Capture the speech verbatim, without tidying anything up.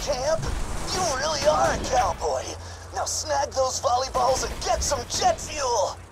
champ. You really are a cowboy. Now snag those volleyballs and get some jet fuel.